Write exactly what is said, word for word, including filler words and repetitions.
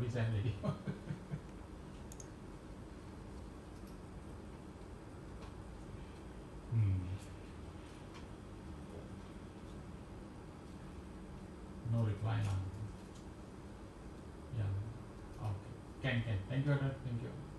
means I'm ready. Hmm. No reply now. Yeah. Okay. Can can. Thank you, Arnab. Thank you.